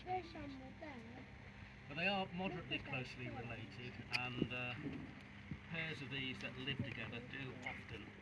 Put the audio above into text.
species. But they are moderately closely related, and pairs of these that live together do often